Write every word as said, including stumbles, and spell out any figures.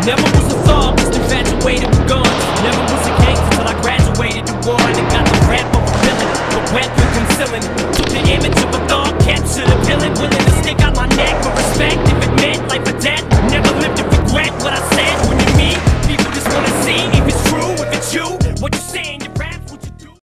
Never was a thought, just infatuated with gold.